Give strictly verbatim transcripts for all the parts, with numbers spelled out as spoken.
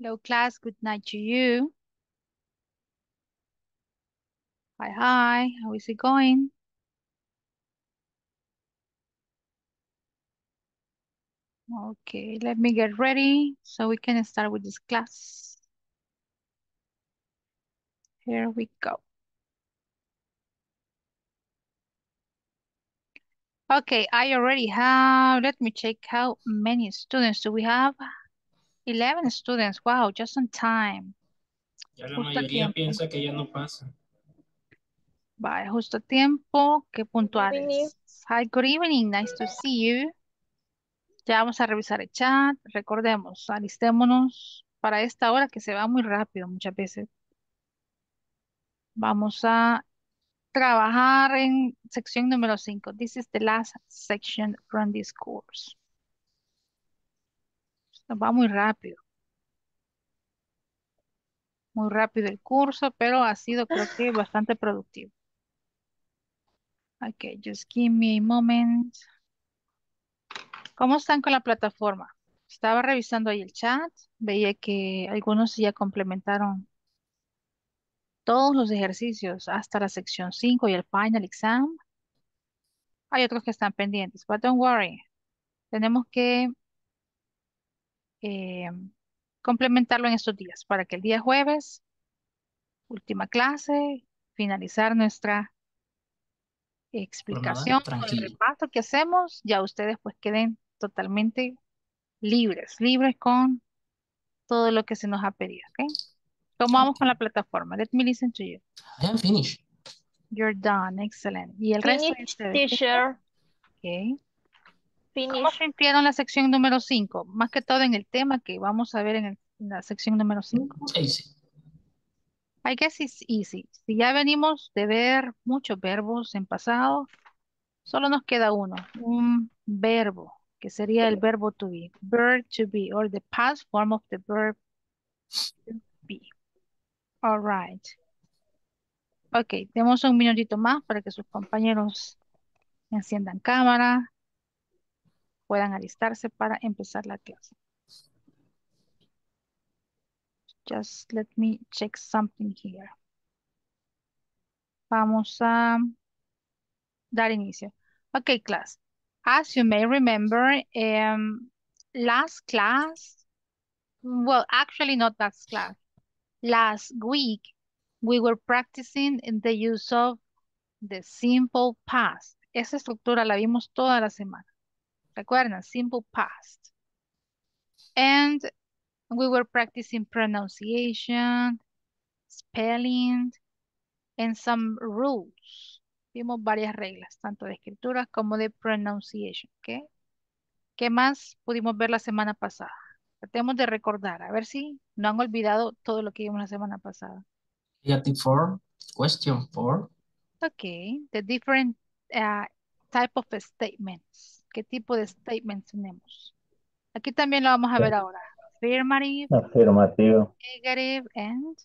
Hello class, good night to you. Hi, hi, how is it going? Okay, let me get ready so we can start with this class. Here we go. Okay, I already have, let me check how many students do we have? eleven students, wow, just on time. Ya la Justo a mayoría tiempo. piensa que ya no pasa. Vale, justo a tiempo, qué evening. puntuales. Hi, good evening, nice to see you. Ya vamos a revisar el chat. Recordemos, alistémonos para esta hora que se va muy rápido muchas veces. Vamos a trabajar en sección número cinco. This is the last section from this course. Esto va muy rápido. Muy rápido el curso, pero ha sido creo que bastante productivo. Ok, just give me a moment. ¿Cómo están con la plataforma? Estaba revisando ahí el chat. Veía que algunos ya complementaron todos los ejercicios hasta la sección cinco y el final exam. Hay otros que están pendientes, but don't worry. Tenemos que eh, complementarlo en estos días para que el día jueves, última clase, finalizar nuestra Jornada explicación o el tranquila. repaso que hacemos, ya ustedes pues queden totalmente libres, libres con todo lo que se nos ha pedido, ¿ok? ¿Cómo vamos con Okay. la plataforma? Let me listen to you. I am finished. You're done, excellent. ¿Y el resto de Finish, ustedes? ¿Qué tal? teacher. Ok. ¿Cómo Finish. sintieron la sección número cinco? Más que todo en el tema que vamos a ver en, el- en la sección número cinco. Easy. I guess it's easy. Si ya venimos de ver muchos verbos en pasado, solo nos queda uno, un verbo, que sería el verbo to be, verb to be, or the past form of the verb to be. All right. Ok, tenemos un minutito más para que sus compañeros enciendan cámara, puedan alistarse para empezar la clase. Just let me check something here. Vamos a dar inicio. Okay, class. As you may remember, um, last class, well, actually not last class, last week, we were practicing in the use of the simple past. Esa estructura la vimos toda la semana. ¿Recuerdan? Simple past. And we were practicing pronunciation, spelling, and some rules. Vimos varias reglas, tanto de escritura como de pronunciation, ¿ok? ¿Qué más pudimos ver la semana pasada? Tratemos de recordar, a ver si no han olvidado todo lo que vimos la semana pasada. Negative four. Question four. Ok, the different uh, type of statements. ¿Qué tipo de statements tenemos? Aquí también lo vamos a ver ahora. Affirmative, Afirmativo. negative, and...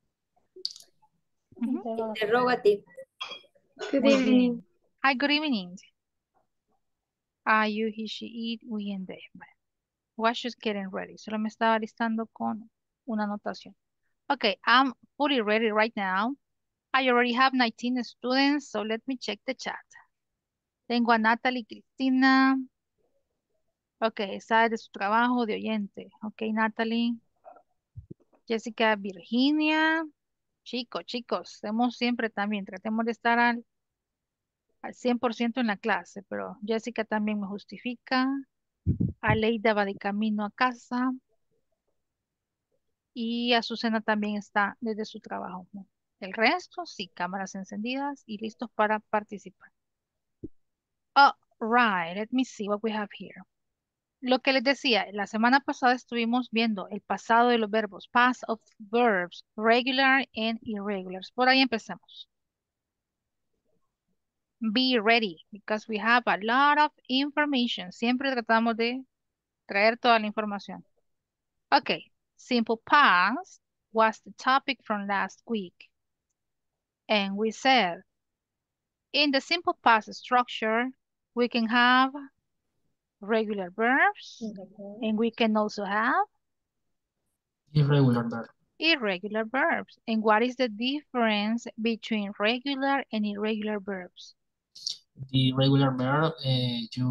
Ujú, Interrogative. Good muy evening. bien. Hi, good evening. I, you, he, she, it, we, and they. Bueno, was just getting ready. Solo me estaba listando con una anotación. Okay, I'm fully ready right now. I already have nineteen students, so let me check the chat. Tengo a Natalie Cristina. Ok, está de su trabajo de oyente. Ok, Natalie. Jessica Virginia. Chicos, chicos, estemos siempre también, tratemos de estar al, al cien por ciento en la clase, pero Jessica también me justifica. Aleida va de camino a casa. Y Azucena también está desde su trabajo, ¿no? El resto, sí, cámaras encendidas y listos para participar. Oh, right, let me see what we have here. Lo que les decía, la semana pasada estuvimos viendo el pasado de los verbos, past of verbs, regular and irregulars. Por ahí empezamos. Be ready, because we have a lot of information. Siempre tratamos de traer toda la información. Okay, simple past was the topic from last week. And we said, in the simple past structure, we can have regular verbs, and we can also have Irregular verb. Irregular verbs. And what is the difference between regular and irregular verbs? The regular verb, eh, you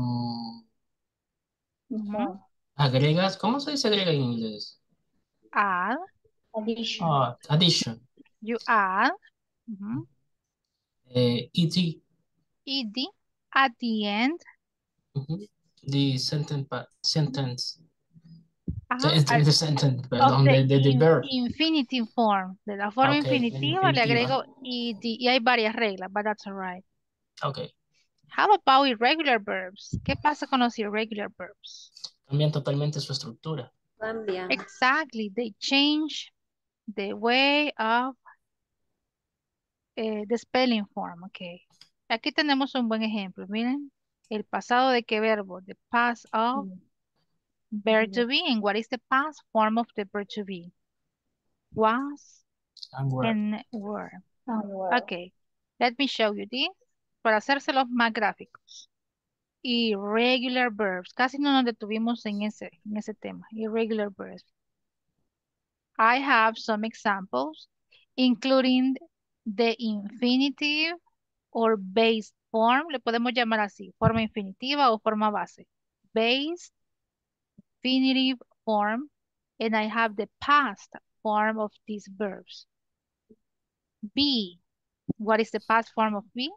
Ujú. agregas, ¿cómo se dice agrega en inglés? Add, Addition. Ah, addition. you add, ujú, Eh, ed. ed at the end, Ujú. The sentence, pa- sentence. ajá, The, the- al- the sentence, of perdón, the the, the, the in- verb. infinitive form. De la forma Ok, infinitiva le infinitiva. agrego ed y hay varias reglas, but that's all right. Ok. How about irregular verbs? ¿Qué pasa con los irregular verbs? Cambian totalmente su estructura. Cambian. Exactly, they change the way of eh, the spelling form, okay. Aquí tenemos un buen ejemplo, miren. El pasado de qué verbo? The past of verb to be. And what is the past form of the verb to be? Was And were. and were. Okay, let me show you this para hacérselos más gráficos. Irregular verbs. Casi no nos detuvimos en ese, en ese tema. Irregular verbs. I have some examples, including the infinitive or base form. Le podemos llamar así, forma infinitiva o forma base. Base, infinitive form, and I have the past form of these verbs. Be. What is the past form of be?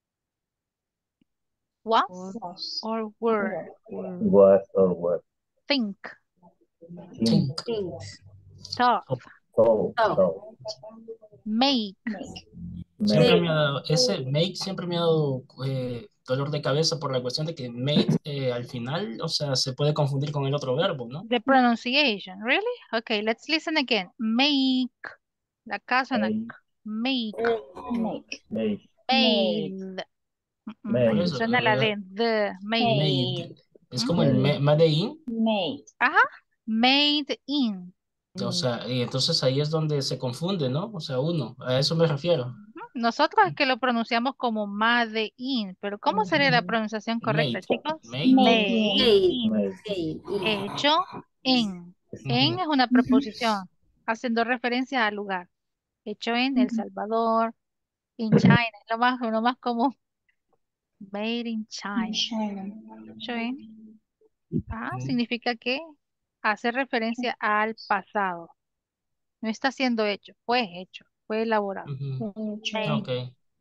Was or were? Was or was. Think, Think. Things. thought, So, So. so. make, Siempre Make. me ha dado, ese make siempre me ha dado eh, dolor de cabeza por la cuestión de que make eh, al final, o sea, se puede confundir con el otro verbo, ¿no? the pronunciation. Really? Okay, let's listen again. Make. La casa en la Make. make. Make. Make. Made. Mm, Por Made. eso, Suena la ¿verdad? de the. Made. Made. Es ¿Mm? como el me- made in, Made. Ajá. Made in. o sea, y entonces ahí es donde se confunde, ¿no? O sea, uno, a eso me refiero. Ujú. Nosotros es que lo pronunciamos como made in, pero ¿cómo sería la pronunciación correcta, Made. chicos? Made. Made Made. in. Made. Made. Hecho en. En Ujú. es una preposición, haciendo referencia al lugar. Hecho en El Salvador, in China, es lo más, lo más común. Made in China. Hecho en. Ajá, Ujú. significa que hace referencia al pasado. No está siendo hecho, fue hecho, fue elaborado. Ujú. Made. Ok.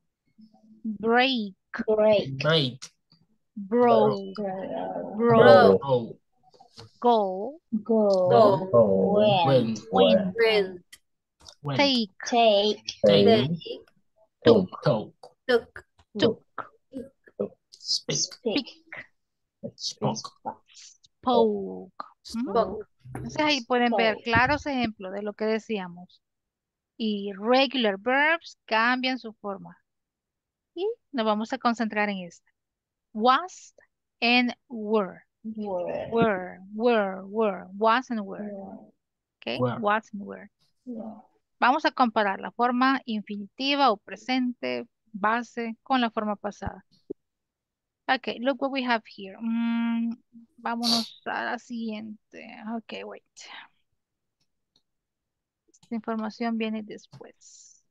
Break, Break. Break. broke, Bro. broke, Oh. go, Go. Oh, When. win, When. When. take, Take. Take. take, took, took, Talk. Took. took, Speak. speak, Spoke. spoke. Ujú. Spoke. Entonces ahí pueden ver claros ejemplos de lo que decíamos. Y regular verbs cambian su forma. Y nos vamos a concentrar en esta. Was and were. Were, were, were. Was and were. Okay, Were. was and were. Vamos a comparar la forma infinitiva o presente, base, con la forma pasada. Okay, look what we have here. Mm, vámonos a la siguiente. Okay, wait. Esta información viene después.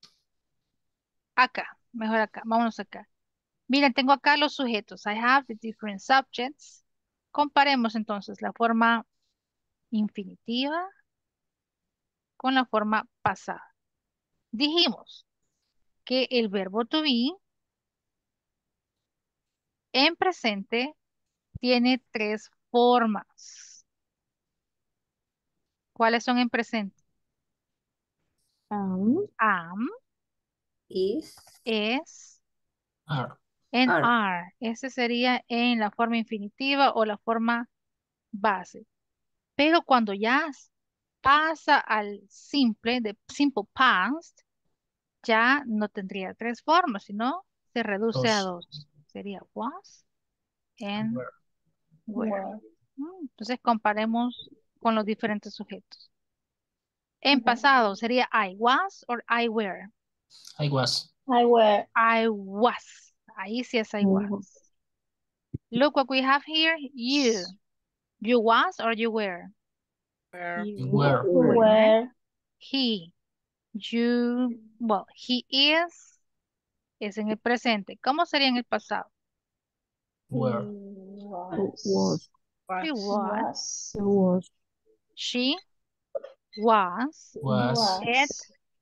Acá, mejor acá. Vámonos acá. Miren, tengo acá los sujetos. I have the different subjects. Comparemos entonces la forma infinitiva con la forma pasada. Dijimos que el verbo to be en presente tiene tres formas. ¿Cuáles son en presente? Um. Am, Is. es, Are. and Are. are. Ese sería en la forma infinitiva o la forma base. Pero cuando ya pasa al simple, de simple past, ya no tendría tres formas, sino se reduce a Dos. dos. Sería was and Were. were. Mm, Entonces comparemos con los diferentes sujetos. En pasado sería I was or I were. I was. I were. I was. Ahí sí es I was. Look what we have here. You. You was or you were. You Were. were. Were. He. You. Well, he is. Es en el presente. ¿Cómo sería en el pasado? Were. Was. She was. Was. was, She was. Was. It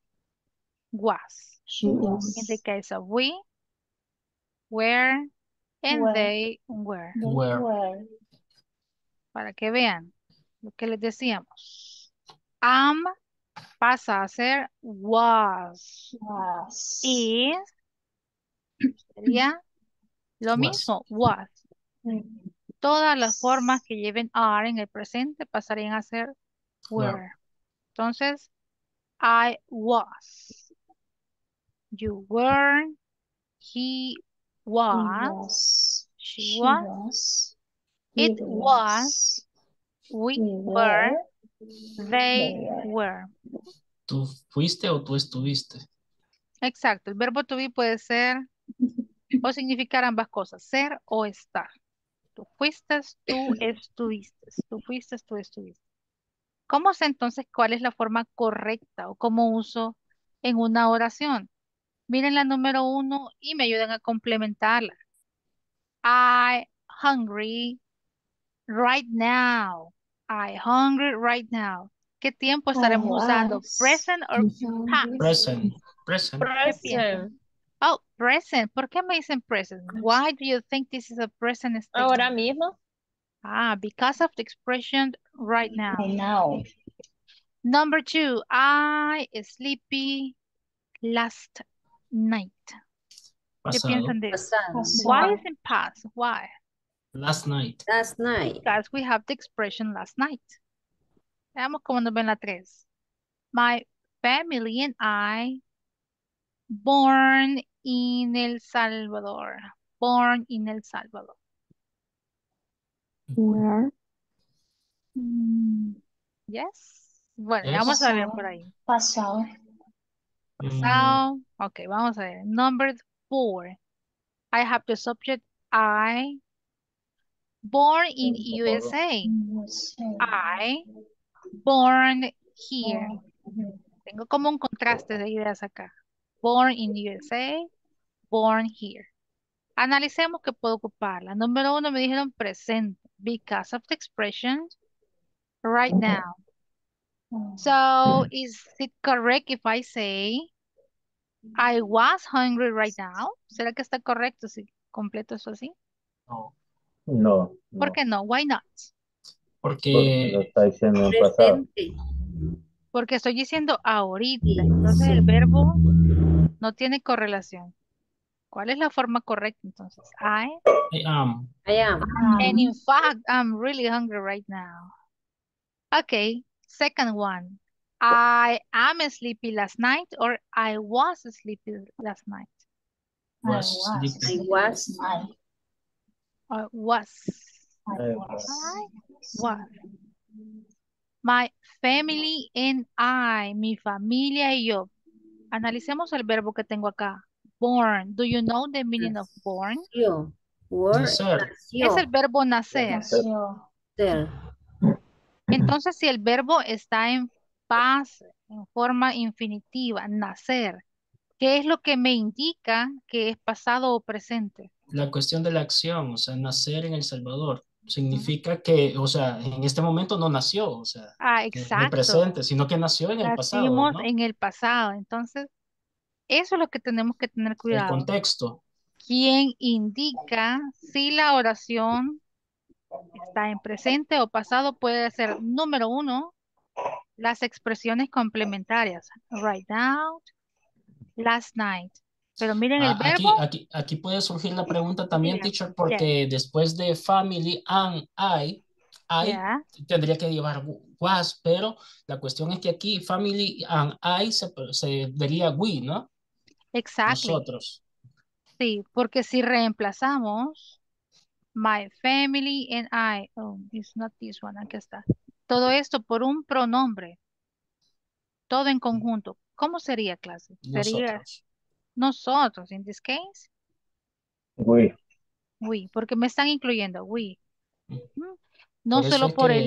was. she Was. In the case of we, were, and Were. they were. They Were. were. Para que vean lo que les decíamos. Am pasa a ser was. Was. Is sería lo Was. mismo, was. Todas las formas que lleven are en el presente pasarían a ser were. Were. Entonces, I was. You were. He He was. was. She She was. was. It It was. We We were. were. They They were. were. ¿Tú fuiste o tú estuviste? Exacto. El verbo to be puede ser o significar ambas cosas, ser o estar. Tú fuiste, tú estuviste. Tú fuiste, tú estuviste. ¿Cómo sé entonces cuál es la forma correcta o cómo uso en una oración? Miren la número uno y me ayudan a complementarla. I hungry right now. I hungry right now. ¿Qué tiempo estaremos usando? was. Present or past? Present. Present. ¿Qué piensan? Oh, present. ¿Por qué me dicen present? Why do you think this is a present statement? ahora mismo. Ah, because of the expression right now. I know. Number two, I sleepy last night. ¿Qué Pasado. piensan de eso? Pasado. Why is it past? Why? Last night. Last night. Because we have the expression last night. Veamos cómo nos ven la tres. My family and I born in El Salvador. Born in El Salvador. Where? Mm, yes. Bueno, Yes. vamos a ver Pasado. por ahí. Pasado. Mm, Pasado. Ok, vamos a ver. Number four. I have the subject I. Born in U S A. I. Born here. Tengo como un contraste de ideas acá. Born in U S A. Born here. Analicemos que puedo ocuparla. Número uno me dijeron presente. Because of the expression right now. So, is it correct if I say I was hungry right now? ¿Será que está correcto si completo eso así? no. No, ¿Por no, qué no? Why not? porque lo Porque está diciendo en pasado. Porque estoy diciendo ahorita. Entonces el verbo no tiene correlación. ¿Cuál es la forma correcta entonces? I. I am. I am. And in fact, I'm really hungry right now. Okay, second one. I am sleepy last night or I was sleepy last night. Was sleeping. I was. Or was. I was. I was. My family and I. Mi familia y yo. Analicemos el verbo que tengo acá. Born. Do you know the meaning of born? Nació. Were. Nacer. Es el verbo nacer. Nació. Entonces, si el verbo está en paz, en forma infinitiva, nacer, ¿qué es lo que me indica que es pasado o presente? La cuestión de la acción, o sea, nacer en El Salvador, significa que, o sea, en este momento no nació, o sea, Ah, en el exacto. presente, sino que nació en el pasado, Nacimos ¿no? en el pasado. Entonces, eso es lo que tenemos que tener El cuidado. contexto. ¿Quién indica si la oración está en presente o pasado? Puede ser, número uno, las expresiones complementarias. Right now, last night. Pero miren el Ah, verbo. aquí, aquí, aquí puede surgir la pregunta también, Bien, teacher, porque después de family and I, I Yeah. tendría que llevar was, pero la cuestión es que aquí family and I se, se diría we, ¿no? Exactly. Nosotros. Sí, porque si reemplazamos my family and I, oh, it's not this one, aquí está. Todo esto por un pronombre, todo en conjunto. ¿Cómo sería, clase? Sería Nosotros. nosotros, in this case, We. we, porque me están incluyendo, we. Mm. Mm, No Por eso solo es por el que hecho,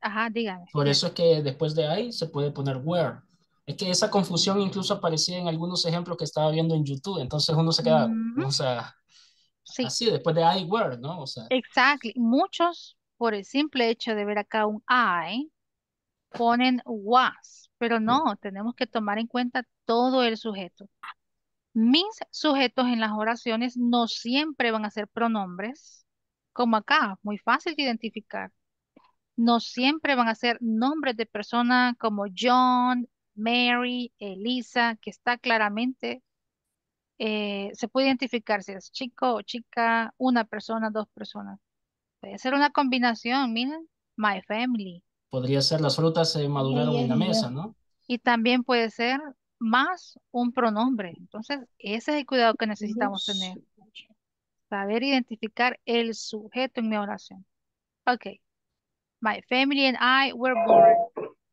Ajá, dígame. Por Yes. eso es que después de I se puede poner where. Es que esa confusión incluso aparecía en algunos ejemplos que estaba viendo en YouTube. Entonces uno se queda, Ujú, o sea, sí, así después de I, where, ¿no? O sea, exactly. Muchos, por el simple hecho de ver acá un I, ponen was, pero no, tenemos que tomar en cuenta todo el sujeto. Mis sujetos en las oraciones no siempre van a ser pronombres, como acá, muy fácil de identificar. No siempre van a ser nombres de persona como John, Mary, Elisa, que está claramente, eh, se puede identificar si es chico o chica, una persona, dos personas. Puede ser una combinación, miren, my family. podría ser las frutas se maduraron en la mesa, ¿no? Y también puede ser más un pronombre. Entonces, ese es el cuidado que necesitamos tener. Saber identificar el sujeto en mi oración. Ok. My family and I were born.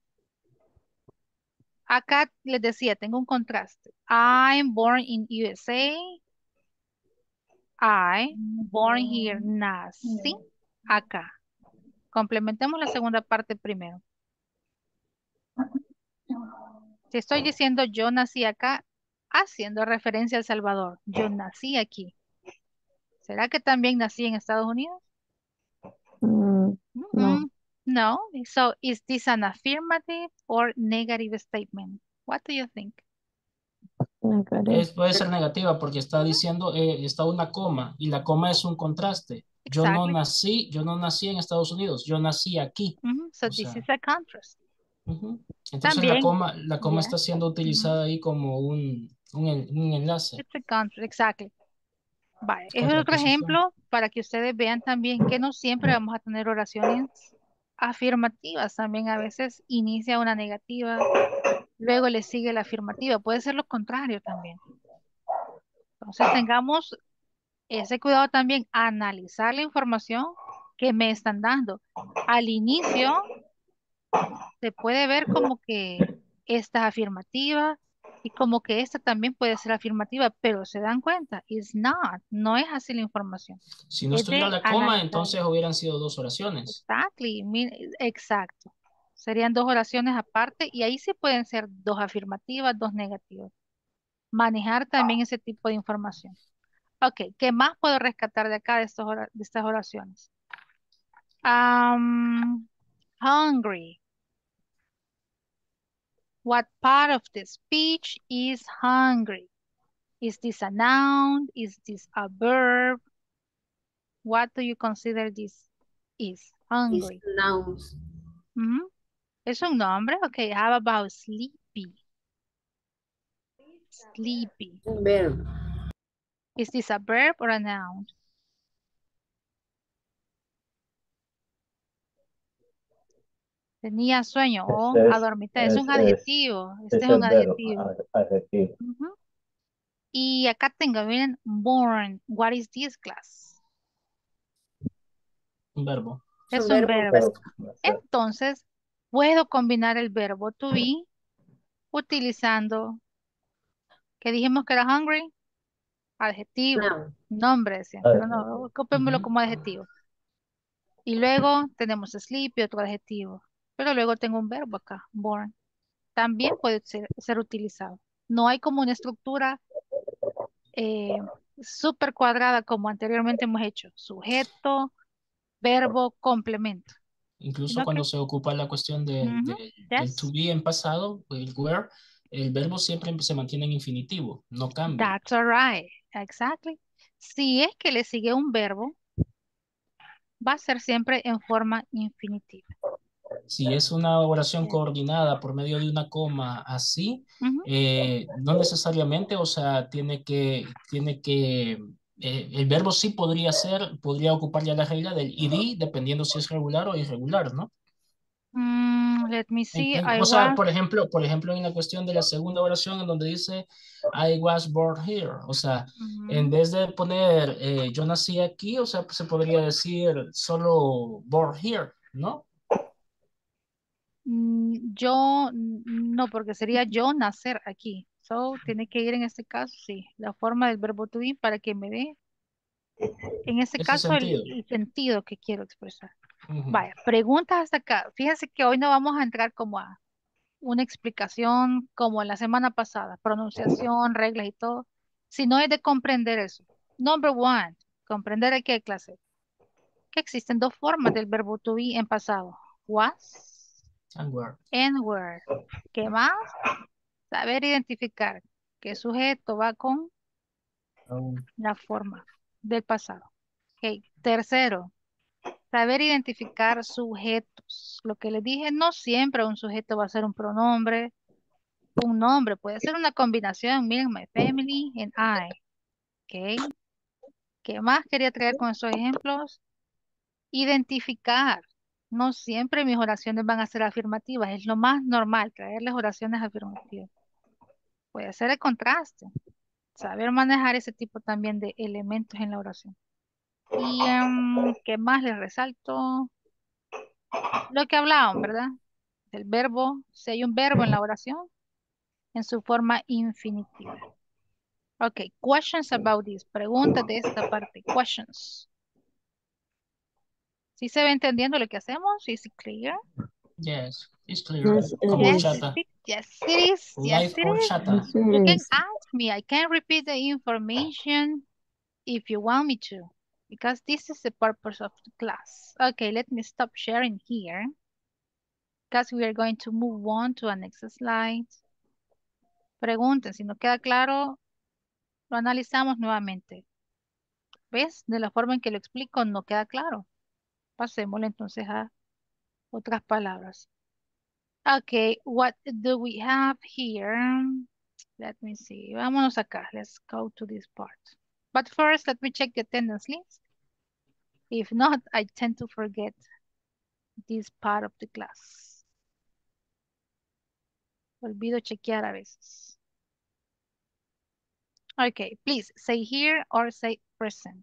Acá les decía, tengo un contraste. I'm born in U S A. I, born here, nací acá. Complementemos la segunda parte primero. Si estoy diciendo yo nací acá, haciendo referencia a El Salvador. Yo nací aquí. ¿Será que también nací en Estados Unidos? Mm, no, Mm-mm. No. So, is this an affirmative or negative statement? What do you think? negative. Es, puede ser negativa porque está diciendo, eh, está una coma y la coma es un contraste. Yo no Exactly. nací, yo no nací en Estados Unidos, yo nací aquí. Mhm. So O this is sea, a contrast. ujú. Entonces la También, coma, la coma yes. está siendo Mhm. utilizada ahí como un, un, en- un enlace. It's a contrast, exactly. Vale, es otro Contraposición. ejemplo para que ustedes vean también que no siempre vamos a tener oraciones afirmativas. También a veces inicia una negativa, luego le sigue la afirmativa. Puede ser lo contrario también. Entonces tengamos ese cuidado también, analizar la información que me están dando. Al inicio se puede ver como que esta es afirmativa y como que esta también puede ser afirmativa, pero se dan cuenta, it's not, no es así la información. Si no Es estuviera de la coma, analizarla. entonces hubieran sido dos oraciones. Exactly, mi- exacto. Serían dos oraciones aparte y ahí sí pueden ser dos afirmativas, dos negativas. Manejar también ese tipo de información. Ok, ¿qué más puedo rescatar de acá de, estos ora- de estas oraciones? Um, hungry. What part of the speech is hungry? Is this a noun? Is this a verb? What do you consider this is? Is Hungry. nouns. Ujú. ¿Es un nombre? Okay, how about sleepy? Sleepy. Un verbo. Is this a verb or a noun? Tenía sueño o Ese es, adormitar. Es es, un es, adjetivo. Este es es un el verbo, adjetivo. ad- adjetivo. Ujú. Y acá tengo, miren, born. What is this class? Un verbo. Es un Es un verbo. verbo. Pero, no sé, Entonces, puedo combinar el verbo to be utilizando, que dijimos que era hungry, adjetivo, Noun. nombre decían, pero no, adjetivo. ocupémoslo Ujú. como adjetivo. Y luego tenemos sleepy, otro adjetivo. Pero luego tengo un verbo acá, born. También puede ser, ser utilizado. No hay como una estructura eh, súper cuadrada como anteriormente hemos hecho. Sujeto, verbo, complemento. Incluso Sino que, cuando se ocupa la cuestión de, ujú, de- del to yes, be en pasado, el where, el verbo siempre se mantiene en infinitivo, no cambia. that's all right. Exactly. Si es que le sigue un verbo, va a ser siempre en forma infinitiva. Si es una oración coordinada por medio de una coma así, Ujú. eh, no necesariamente, o sea, tiene que, tiene que, eh, el verbo sí podría ser, podría ocupar ya la regla del ed, dependiendo si es regular o irregular, ¿no? Mm, let me En- see. en- I o sea, was. por ejemplo, por ejemplo, en la cuestión de la segunda oración, en donde dice I was born here, o sea, en Ujú. vez de poner eh, yo nací aquí, o sea, pues se podría decir solo born here, ¿no? Mm, yo mm, no, porque sería yo nacer aquí. So, tiene que ir en este caso, sí, la forma del verbo to be para que me dé, en este Ese caso, el, sentido. el sentido que quiero expresar. Ujú. Vaya, preguntas hasta acá. Fíjense que hoy no vamos a entrar como a una explicación como la semana pasada, pronunciación, reglas y todo, sino es de comprender eso. Number one, comprender a qué clase. Que existen dos formas del verbo to be en pasado. Was And where. and were. ¿Qué más? Saber identificar qué sujeto va con Um, la forma del pasado. Ok. Tercero, saber identificar sujetos. Lo que les dije, no siempre un sujeto va a ser un pronombre, un nombre, puede ser una combinación, miren, my family and I. Ok. ¿Qué más quería traer con esos ejemplos? Identificar. No siempre mis oraciones van a ser afirmativas, es lo más normal, traerles oraciones afirmativas. Puede ser el contraste, saber manejar ese tipo también de elementos en la oración. Y em, ¿qué más les resalto? Lo que hablaban, ¿verdad? Del verbo, si hay un verbo en la oración, en su forma infinitiva. Ok, questions about this. Preguntas de esta parte. Questions. ¿Sí se va entendiendo lo que hacemos? ¿Is it clear? Yes, it's clear. Yes, it Como Yes, is. chata. it, yes, it is. Yes, Live it or is. chata. Yes, it You can is. ask me. I can repeat the information if you want me to, because this is the purpose of the class. Okay, let me stop sharing here, because we are going to move on to our next slide. Pregunten, si no queda claro, lo analizamos nuevamente. ¿Ves? De la forma en que lo explico no queda claro. Pasémosle entonces a otras palabras. Okay, what do we have here? Let me see. Vámonos acá. Let's go to this part. But first, let me check the attendance list. If not, I tend to forget this part of the class. Olvido chequear a veces. Okay, please say here or say present.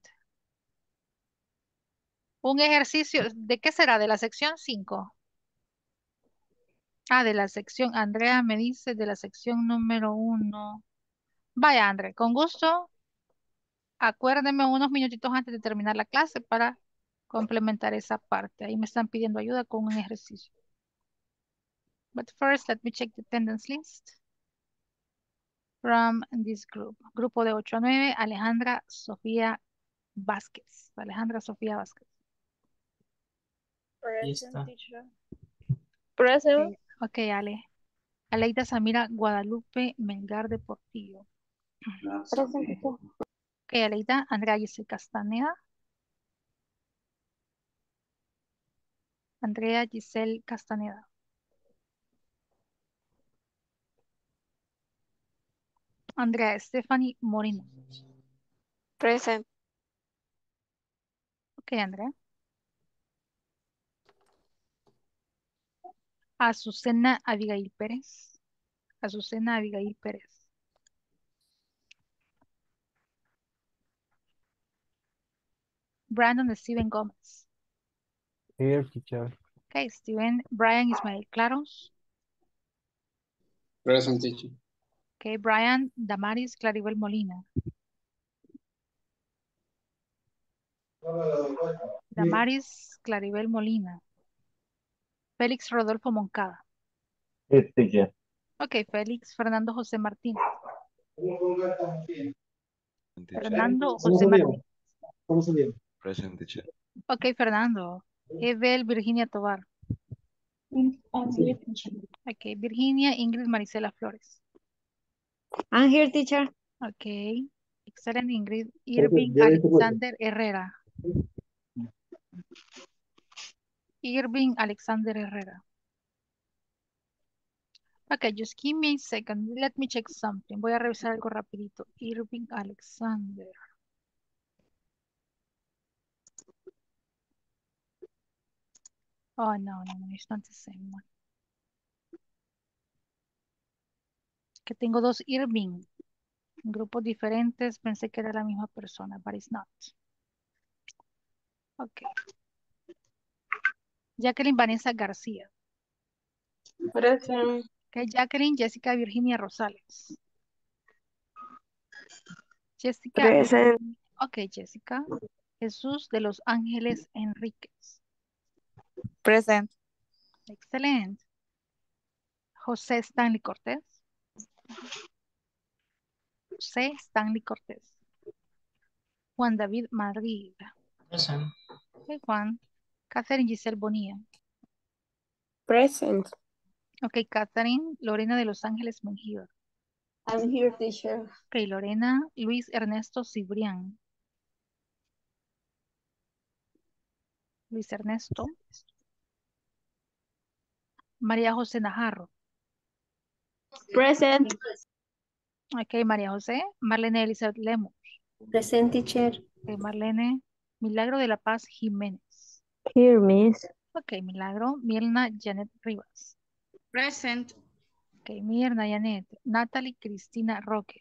Un ejercicio, ¿de qué será? ¿De la sección cinco? Ah, de la sección, Andrea me dice de la sección número uno. Vaya, Andrea, con gusto, acuérdeme unos minutitos antes de terminar la clase para complementar esa parte. Ahí me están pidiendo ayuda con un ejercicio. But first, let me check the attendance list from this group. Grupo de ocho a nueve, Alejandra Sofía Vázquez. Alejandra Sofía Vázquez. Ahí está. Present. Ok, ok, Ale. Aleida Samira Guadalupe Melgar de Portillo. Present. Ok, Aleida. Andrea Giselle Castaneda. Andrea Giselle Castaneda. Andrea Stephanie Moreno. Present. Ok, Andrea. Azucena Abigail Pérez. Azucena Abigail Pérez. Brandon Steven Gómez. Here, teacher. Ok, Steven Brian Ismael Claros. Present, teacher. Ok, Brian Damaris Claribel Molina. Damaris Claribel Molina. Félix Rodolfo Moncada. Yes, teacher. Ok, Félix Fernando José Martínez. Teacher. Fernando ¿Cómo José Martínez. ¿Cómo salieron? Present, teacher. Ok, Fernando. Evel Virginia Tobar. Ok, Virginia Ingrid Marisela Flores. I'm here, teacher. Ok, excelente Ingrid. Irving Alexander Herrera. Irving Alexander Herrera. Ok, just give me a second. Let me check something. Voy a revisar algo rapidito. Irving Alexander. Oh, no, no, no, it's not the same one. Que tengo dos Irving. En grupos diferentes. Pensé que era la misma persona, but it's not. Ok. Jacqueline Vanessa García. Present. Ok, Jacqueline Jessica Virginia Rosales. Jessica. Present. Ok, Jessica. Jesús de los Ángeles Enríquez. Present. Excelente. José Stanley Cortés. José Stanley Cortés. Juan David Madrid. Present. Ok, Juan. Catherine Giselle Bonilla. Present. Ok, Catherine Lorena de Los Ángeles Mengíbar. I'm here, teacher. Ok, Lorena Luis Ernesto Cibrián. Luis Ernesto. María José Najarro. Present. Ok, María José. Marlene Elizabeth Lemos. Present, teacher. Ok, Marlene Milagro de la Paz Jiménez. Here, miss. Ok, Milagro Mirna Janet Rivas. Present. Ok, Mirna Janet. Natalie Cristina Roque.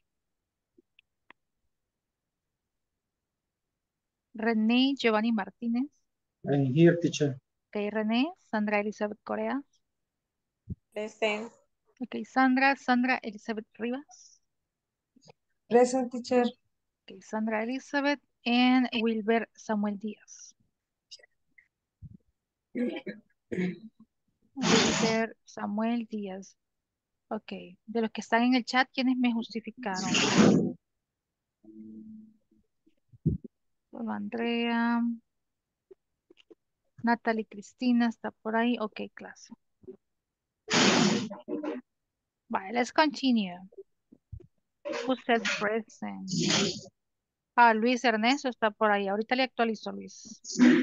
René Giovanni Martínez. I'm here, teacher. Ok, René Sandra Elizabeth Corea. Present. Ok, Sandra Sandra Elizabeth Rivas. Present, teacher. Ok, Sandra Elizabeth and Wilber Samuel Díaz. Wilber Samuel Díaz. Ok, de los que están en el chat, ¿quiénes me justificaron? Solo Andrea. Natalie Cristina está por ahí. Ok, clase. Vale, let's continue. Who said present? Ah, Luis Ernesto está por ahí. Ahorita le actualizo, Luis.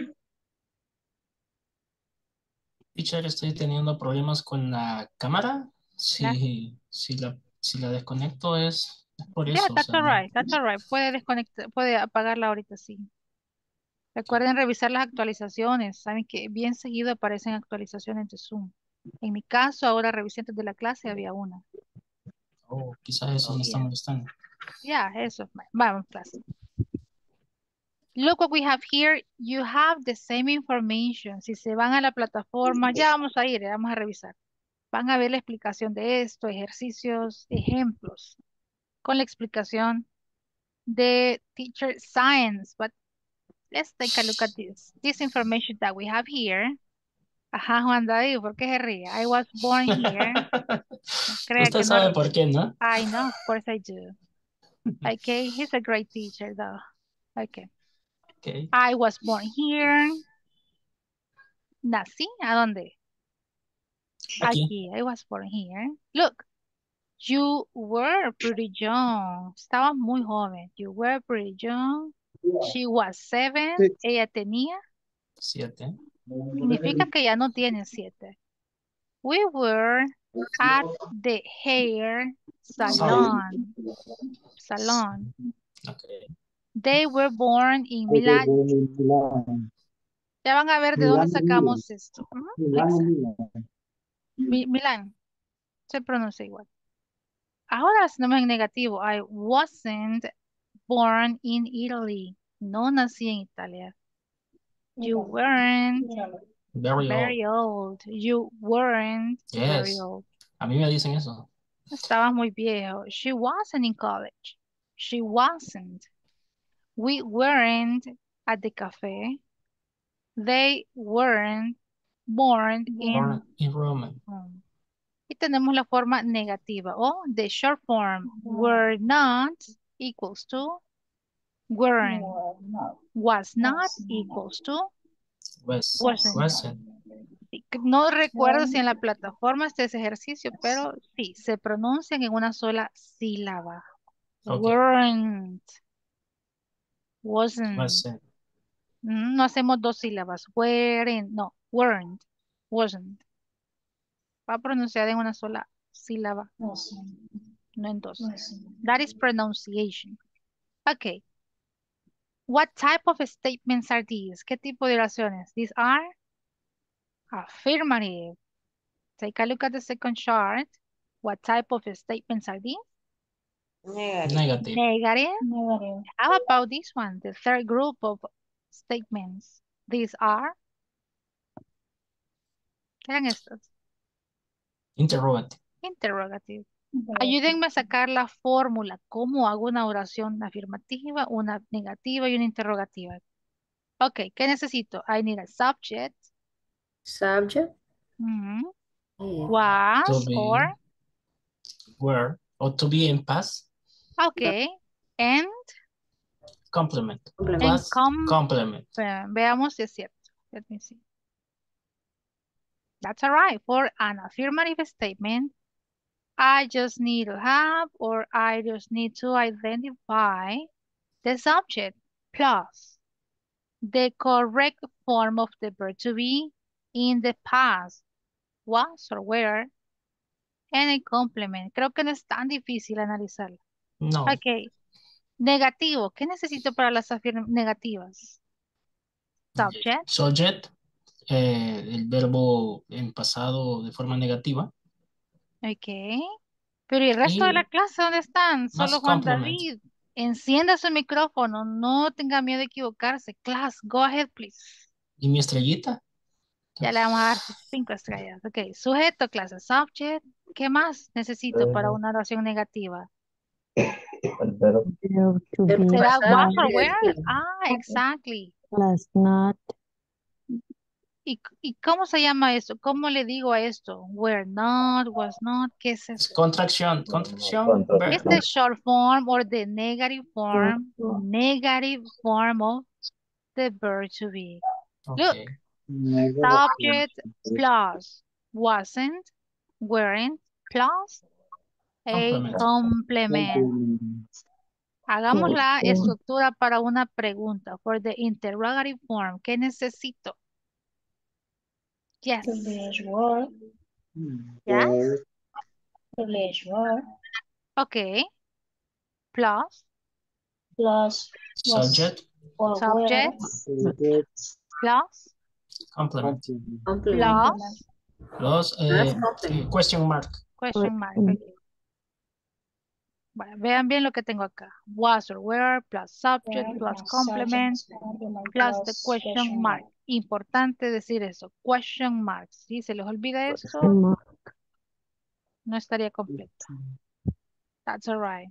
Teacher, estoy teniendo problemas con la cámara. Ya, Si, si la, si la desconecto es, es por yeah, eso. O that's sea, all no. right, that's all right. Puede desconectar, puede apagarla ahorita, sí. Recuerden revisar las actualizaciones. Saben que bien seguido aparecen actualizaciones de Zoom. En mi caso, ahora revisé antes de la clase, había una. Oh, quizás eso Oh, me está yeah. molestando. Ya, eso. Vamos, clase. Look what we have here. You have the same information. Si se van a la plataforma, ya vamos a ir, eh, vamos a revisar. Van a ver la explicación de esto, ejercicios, ejemplos, con la explicación de Teacher Science. But let's take a look at this. This information that we have here. Ajá, Juan David, ¿por qué se ríe? I was born here. No crea Usted que no. sabe por qué, ¿no? I know, of course I do. Okay, he's a great teacher, though. Okay. Okay. I was born here. Nací, ¿a dónde? Aquí. Aquí. I was born here. Look, you were pretty young. Estabas muy joven. You were pretty young. She was seven. Sí. Ella tenía. Siete. Significa que ya no tiene siete. We were at the hair salon. Salon. Okay. They were born in Milan. Ya van a ver de dónde sacamos esto. Ujú, exacto. Mi- Milán. Se pronuncia igual. Ahora hacemos en negativo. I wasn't born in Italy. No nací en Italia. You weren't Very old. very old. You weren't very Yes. old. A mí me dicen eso. Estabas muy viejo. She wasn't in college. She wasn't. We weren't at the cafe. They weren't born in Born in Roman. home. Y tenemos la forma negativa o the short form were not equals to weren't. Was not equals to Was. wasn't. Wasn't. Y que no recuerdo si en la plataforma está ese ejercicio, pero sí, se pronuncian en una sola sílaba. Okay. Weren't. Wasn't. Wasn't. Mm, No hacemos dos sílabas. Weren't. No. Weren't. Wasn't. Va pronunciada en una sola sílaba, no en dos. That is pronunciation. Okay. What type of statements are these? ¿Qué tipo de oraciones? These are affirmative. Take a look at the second chart. What type of statements are these? Negative. Negative. Negative. How about this one? The third group of statements. These are. ¿Qué eran estos? Interrogative. Interrogative. Ayúdenme a sacar la fórmula. ¿Cómo hago una oración afirmativa, una negativa y una interrogativa? Ok, ¿qué necesito? I need a subject. Subject. Mhm. Yeah. To Was or, be, were, or to be in past, okay. And, complement. Complement. and Plus com, complement. ve- veamos si es cierto. Let me see. That's all right. For an affirmative statement, I just need to have or I just need to identify the subject plus the correct form of the verb to be in the past, was or were, and a complement. Creo que no es tan difícil analizarlo. No. Ok. Negativo. ¿Qué necesito para las afirmativas negativas? Subject. Subject, eh, el verbo en pasado de forma negativa. Ok. Pero ¿y el resto Y de la clase dónde están? Solo más Juan complement. David. Encienda su micrófono. No tenga miedo de equivocarse. Class, go ahead, please. ¿Y mi estrellita? Ya le vamos a dar sus cinco estrellas. Ok. Sujeto, clase, subject. ¿Qué más necesito para Eh, una oración negativa? el verbo. Verb to ¿Será be. was or Pasado were? negativo. Ah, exactly. Plus not. ¿Y, ¿Y cómo se llama esto? ¿Cómo le digo a esto? Were not, was not, ¿qué es Es eso? contracción, contracción. ver- It's the short form or the negative form, Verbo. negative form of the verb to be. Look, Ok. Negative. subject plus wasn't, weren't, plus a Complement. complement. Hagamos la Question. estructura para una pregunta. For the interrogative form, ¿qué necesito? Yes. Word. Yes. Okay. Plus Plus Subject, or subject Subject. plus complement. Complement. Complement. plus Los Más eh, complement. question mark. question mark. Mm. Okay. Bueno, vean bien lo que tengo acá. Was or were plus subject plus complement plus the question mark. Importante decir eso. Question mark. Si se les olvida esto, Question mark. no estaría completo. That's all right.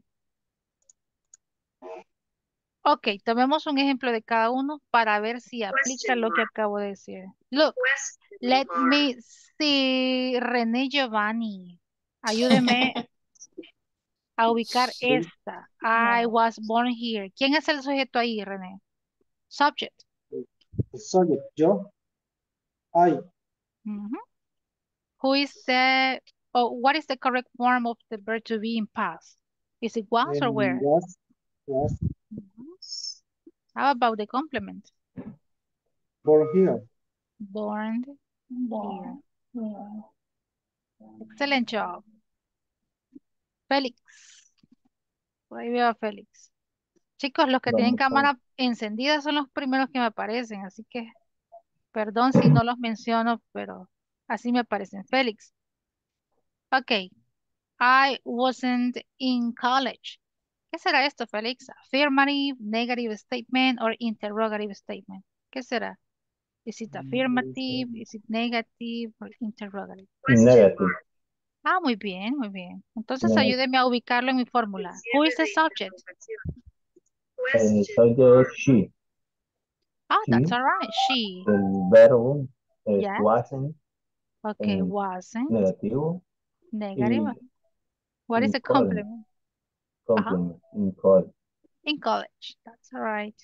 Ok, tomemos un ejemplo de cada uno para ver si aplica lo que acabo de decir. Look, let me see. René Giovanni. Ayúdeme a ubicar esta. I was born here. ¿Quién es el sujeto ahí, René? Subject. Subject. Yo. I. Mhm. Who is the, oh, what is the correct form of the verb to be in past? Is it was or And were? was. Was. Mhm. How about the complement? Born here. Born here. Excellent job. Félix. Por ahí veo a Félix. Chicos, los que tienen Vamos a ver. cámara encendida son los primeros que me aparecen, así que perdón si no los menciono, pero así me aparecen. Félix. Ok. I wasn't in college. ¿Qué será esto, Félix? Affirmative, negative statement or interrogative statement. ¿Qué será? Is it affirmative? Is it negative or interrogative? Negative. Ah, muy bien, muy bien. Entonces Negative. ayúdeme a ubicarlo en mi fórmula. Who is the subject? El subject es she. Ah, that's She. all right. She. El verbo es Yes. wasn't Okay, en wasn't. negativo. Negative. Y What is in the college. complement? Uh-huh. Complement. In college. In college. That's all right.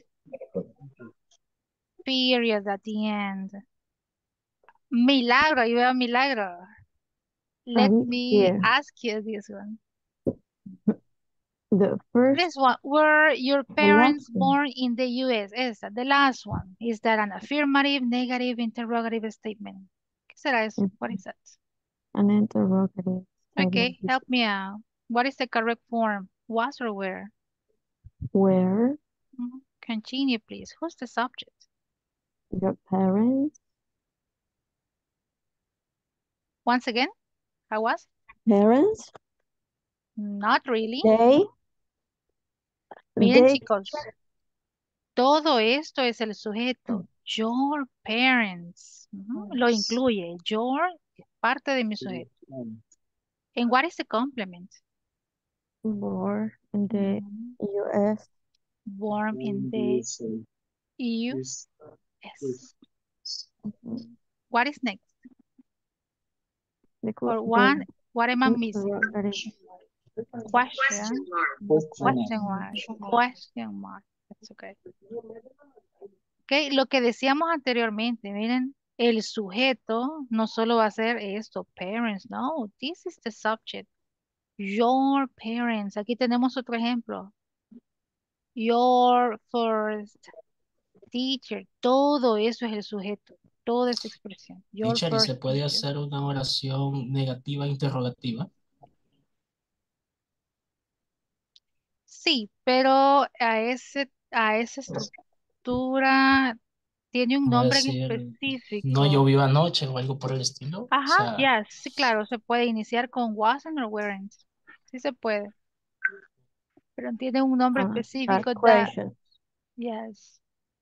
Period at the end. Milagro, you veo milagro. Let I'm me here. ask you this one. The first, This one, were your the last parents one. born in the U S? Esa, the last one. Is that an affirmative, negative, interrogative statement? ¿Qué será eso? Mm. What is that? An interrogative. Okay, statement. help me out. What is the correct form? Was or were? Where Mhm. Continue, please. Who's the subject? your parents, Once again, I was? parents, Not really. they, Miren, they, chicos, todo esto es el sujeto. Your parents. Ujú, lo incluye. Your es parte de mi sujeto. And what is the complement? born in the Mhm. U S, Born in the U S. Mhm. What is next? The, Or que- one, the, what am I mm, missing? that is Question, Question question mark, question mark. That's okay. Ok, lo que decíamos anteriormente, miren, el sujeto no solo va a ser esto, parents, no, this is the subject. Your parents, aquí tenemos otro ejemplo. Your first teacher, todo eso es el sujeto, toda esa expresión. Your Teacher, ¿y se first puede teacher. hacer una oración negativa interrogativa? Sí, pero a ese, a esa estructura tiene un Como nombre en decir, no específico. llovió anoche o algo por el estilo. O Ajá, sea, ya, sí, claro, se puede iniciar con wasn't o weren't. Sí se puede, pero tiene un nombre uh, are específico that, questions. yes.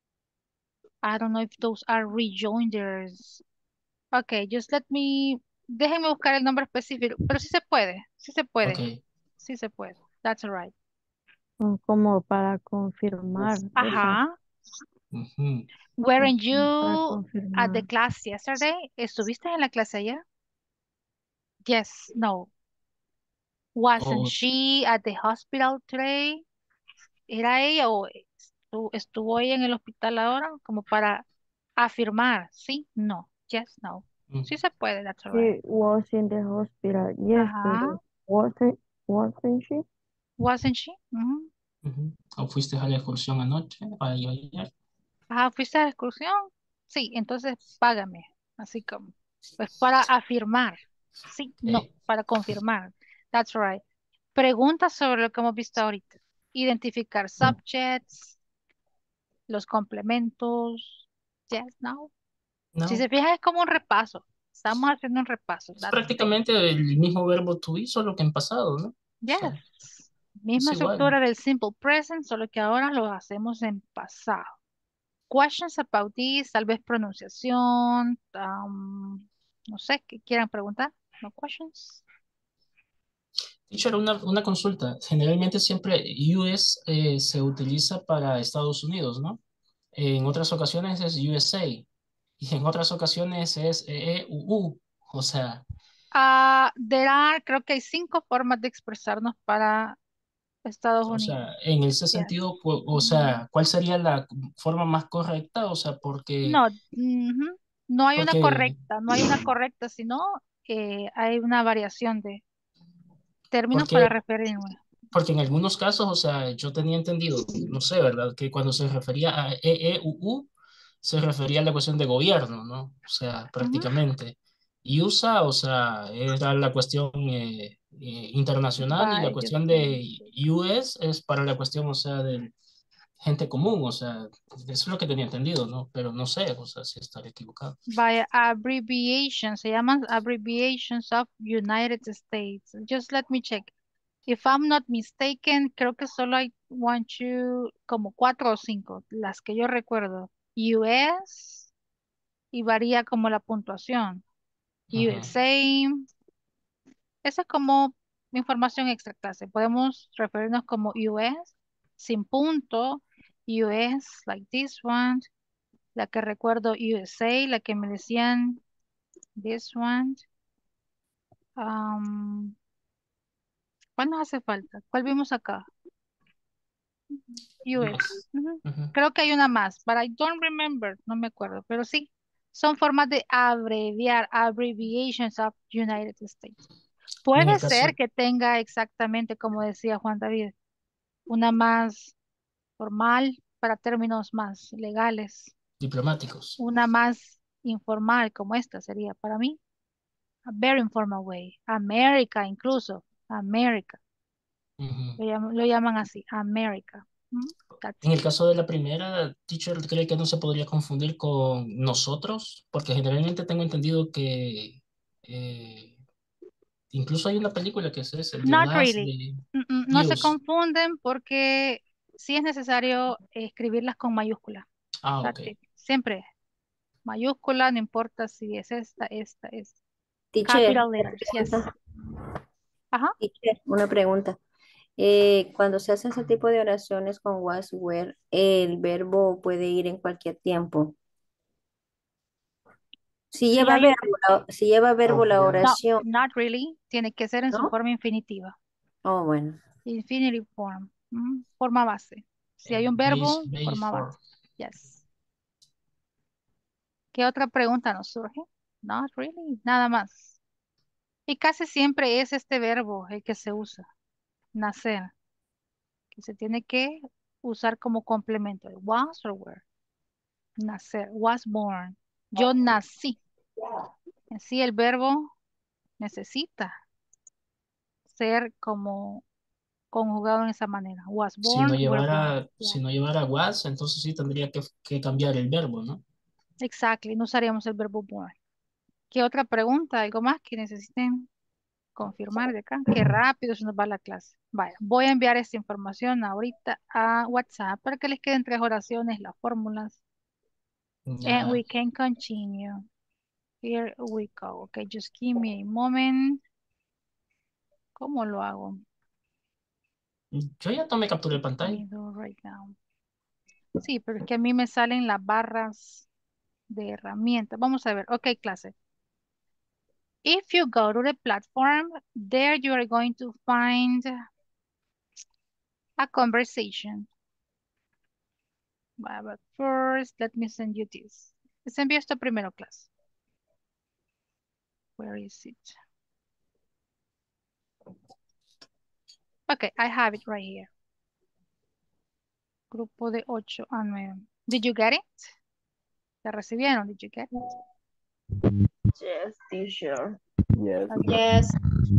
I don't know if those are rejoinders. Okay, just let me, déjenme buscar el nombre específico, pero sí se puede, sí se puede, ok. sí se puede. That's all right. Son como para confirmar eso. Ajá. Ujú. Weren't Como para you at the confirmar. class yesterday? ¿Estuviste en la clase ayer? Yes, no. Wasn't O, she at the hospital today? ¿Era ella o estu- estuvo ella en el hospital ahora? Como para afirmar, sí, no, yes, no. mm, Sí se puede, that's all right. She was in the hospital Ajá, yesterday. Wasn't, wasn't she? wasn't she? Ujú. ujú. O fuiste a la excursión anoche, ay- ayer. Ajá, ¿fuiste a la excursión? Sí, entonces págame, así como, pues para afirmar, sí, no, Ok. para confirmar, that's right. Preguntas sobre lo que hemos visto ahorita. Identificar subjects, los complementos, yes, no. Si No, se fijan, es como un repaso. Estamos haciendo un repaso. es That's it. prácticamente el mismo verbo to be, solo que en pasado, ¿no? O sea, Yes. es Misma igual. estructura del simple present, solo que ahora lo hacemos en pasado. Questions about this, tal vez pronunciación, um, no sé, ¿qué quieran preguntar? No questions. Teacher, una, una consulta. Generalmente siempre U S eh, se utiliza para Estados Unidos, ¿no? En otras ocasiones es U S A y en otras ocasiones es E E U U. O sea, Ah, there are, creo que hay cinco formas de expresarnos para Estados o sea, Unidos. en ese Yes. sentido, pu- o Ujú. sea, ¿cuál sería la forma más correcta? O sea, porque, No, ujú, no hay una porque, correcta, no hay una correcta, sino eh, hay una variación de términos para porque referirme. Porque en algunos casos, o sea, yo tenía entendido, no sé, ¿verdad? Que cuando se refería a E E U U, se refería a la cuestión de gobierno, ¿no? O sea, Ujú. prácticamente. Y U S A, o sea, era la cuestión eh, eh, internacional y la By the cuestión de state. U S es para la cuestión, o sea, de gente común, o sea, eso es lo que tenía entendido, ¿no? Pero no sé, o sea, si estaré equivocado. By abbreviation, se llaman abbreviations of United States. Just let me check. If I'm not mistaken, creo que solo hay one, two, como cuatro o cinco, las que yo recuerdo. U S y varía como la puntuación. Ajá. U S A, esa es como información extra clase. Podemos referirnos como U S sin punto, U S like this one, la que recuerdo U S A, la que me decían this one. Um, ¿Cuál nos hace falta? ¿Cuál vimos acá? U S. Yes. Ujú. Ujú. Creo que hay una más, but I don't remember, no me acuerdo, pero sí, son formas de abreviar, abbreviations of United States. Y en el Puede ser caso que tenga exactamente, como decía Juan David, una más formal para términos más legales, diplomáticos. una más informal como esta sería para mí, a very informal way, America incluso, America, Ujú. lo llaman, lo llaman así, America. Mm, that's En it. el caso de la primera, teacher, ¿cree que no se podría confundir con nosotros? Porque generalmente tengo entendido que eh, incluso hay una película que es ese, The Not Last really. de Mm, mm, no se Use. confunden porque sí es necesario escribirlas con mayúscula. Ah, ok. That's it. Siempre mayúscula, no importa si es esta, esta, esta. Teacher, Capital una letters, yes. pregunta. Ajá. Teacher, una pregunta. Eh, cuando se hace ese tipo de oraciones con was, were, el verbo puede ir en cualquier tiempo. Si Si lleva hay, verbo, la- si lleva verbo la Ah, no, oración, not really. Tiene que ser en su ¿no? forma infinitiva. Oh, bueno. Infinitive form. mm, Forma base. Si hay un Base, verbo, base forma for. base. Yes. ¿Qué otra pregunta nos surge? Not really. Nada más. Y casi siempre es este verbo el que se usa. Nacer. Que se tiene que usar como complemento. Was or were. Nacer. Was born. Yo nací. En sí el verbo necesita ser como conjugado en esa manera. Was Si no born, were born. llevara, Yeah. si no llevara was, entonces sí tendría que, que cambiar el verbo, ¿no? Exactly. No usaríamos el verbo born. ¿Qué otra pregunta? ¿Algo más que necesiten confirmar de acá? Qué rápido se nos va la clase. Vaya, voy a enviar esta información ahorita a WhatsApp para que les queden tres oraciones, las fórmulas. And Ya. we can continue. Here we go. Okay, just give me a moment. ¿Cómo lo hago? Yo ya tomé captura de Let pantalla. me do right now. Sí, pero es que a mí me salen las barras de herramientas. Vamos a ver. Ok, clase. If you go to the platform, there you are going to find a conversation. But but first, let me send you this. Les envío esto primero, clase. Where is it? Okay, I have it right here. Grupo de ocho a nueve. Did you get it? ¿La recibieron? Did you get it? Yes, teacher. Yes. Okay. Yes.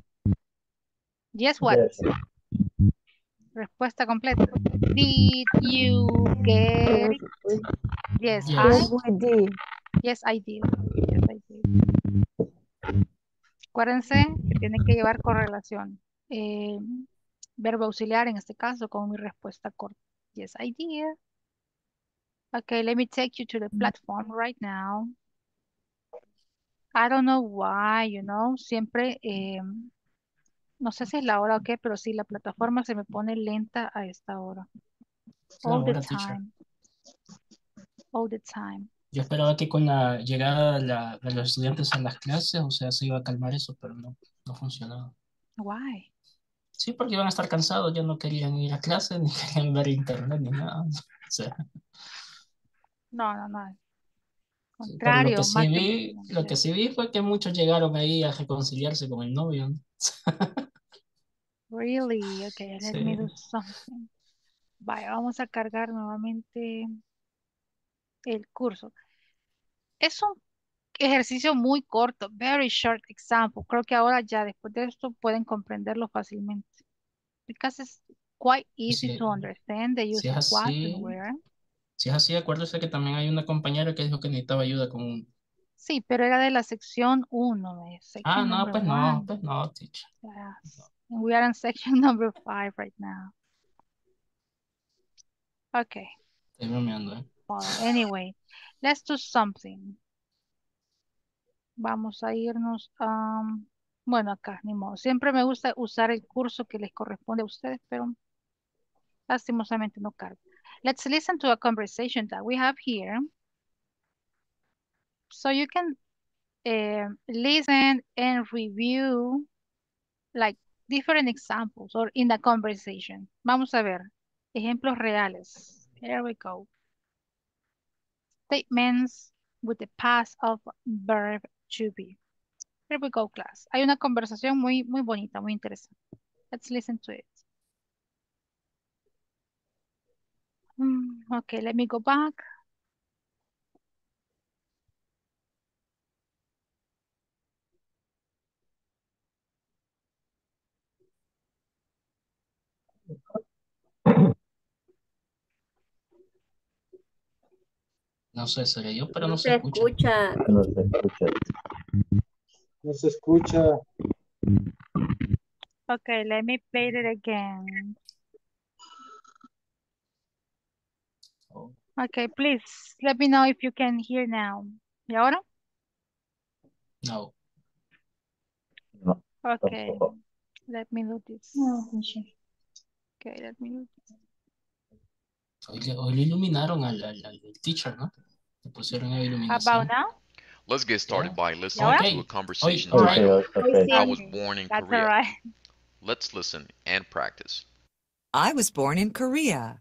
Yes, what? Yes. Respuesta completa. Did you get it? Yes, Yes, Yes. I. yes, we did. Yes, I did. Yes, I did. Acuérdense que tiene que llevar correlación. Eh, verbo auxiliar en este caso con mi respuesta corta. Yes, I did. Okay, let me take you to the platform right now. I don't know why, you know, siempre, eh, no sé si es la hora o qué, pero sí, la plataforma se me pone lenta a esta hora. La All the hora, teacher. time. All the time. Yo esperaba que con la llegada de, la- de los estudiantes a las clases, o sea, se iba a calmar eso, pero no, no funcionaba. Why? Sí, porque iban a estar cansados, ya no querían ir a clase, ni querían ver internet, ni nada. O sea, No, no, no. sí, pero lo que Contrario, sí más vi, lo que emocionante. sí vi fue que muchos llegaron ahí a reconciliarse con el novio, ¿no? Really? Okay, let me Sí, do something. Vaya, vamos a cargar nuevamente el curso. Es un ejercicio muy corto, very short example. Creo que ahora ya después de esto pueden comprenderlo fácilmente. Because it's quite easy sí, to understand the si use es of what and así, where. si es así, acuérdese que también hay una compañera que dijo que necesitaba ayuda con un... Sí, pero era de la sección uno, eh, Ah, section no, number pues no, one. pues no, teacher. Yes. And we are in section number five right now. Okay. Estoy bromeando, ¿eh? Well, anyway, let's do something. Vamos a irnos a... Bueno, acá, ni modo. Siempre me gusta usar el curso que les corresponde a ustedes, pero lastimosamente no cargo. Let's listen to a conversation that we have here. So you can uh, listen and review like different examples or in the conversation. Vamos a ver. Ejemplos reales. Here we go. Statements with the past of verb to be. Here we go, class. Hay una conversación muy, muy bonita, muy interesante. Let's listen to it. Mm, okay, let me go back. No sé, seré yo, pero No no se se escucha. escucha. No se escucha. No se escucha. Okay, let me play it again. Oh, Okay, please let me know if you can hear now. ¿Y ahora? no. No, Okay, tampoco. let me do this. Okay, let me do this. Hoy le, hoy le iluminaron al, al, al teacher, ¿no? Le pusieron a About iluminación. now? Let's get started Yeah. by listening Yeah. to Okay. a conversation All right. titled, Okay, I was Okay. born in That's all Korea. right. Let's listen and practice. I was born in Korea.